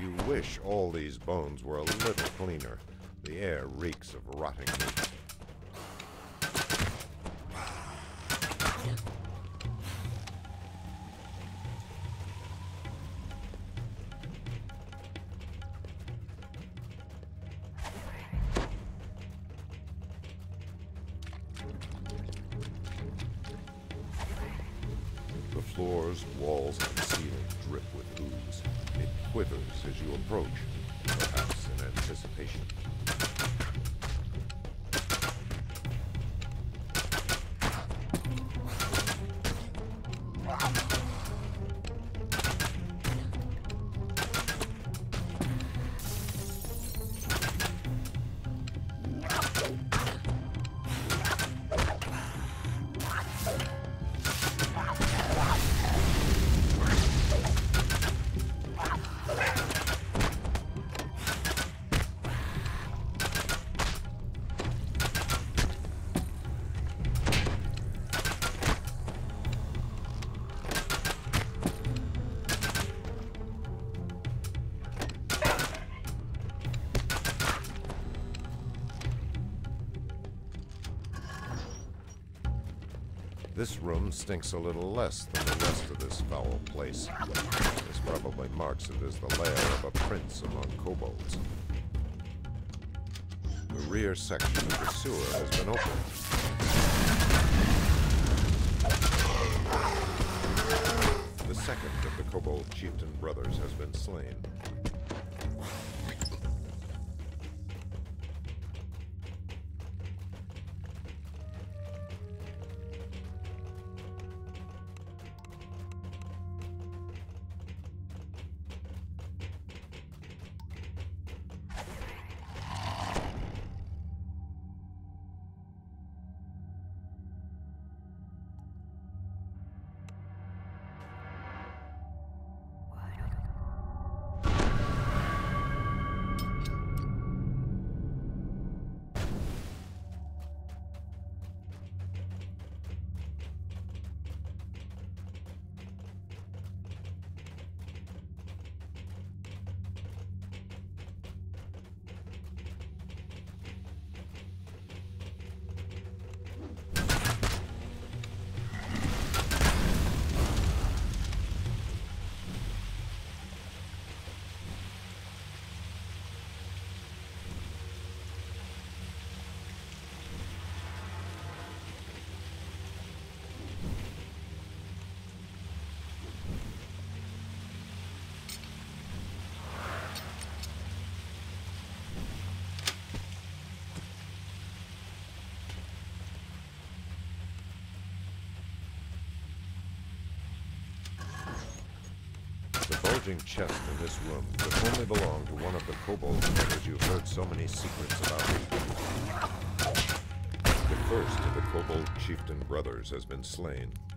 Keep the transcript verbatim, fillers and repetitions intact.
You wish all these bones were a little cleaner. The air reeks of rotting meat. The floors, walls, and ceiling drip with ooze. It quivers as you approach, perhaps in anticipation. This room stinks a little less than the rest of this foul place. This probably marks it as the lair of a prince among kobolds. The rear section of the sewer has been opened. The second of the kobold chieftain brothers has been slain. The bulging chest in this room could only belong to one of the kobold brothers you've heard so many secrets about. The first of the kobold chieftain brothers has been slain.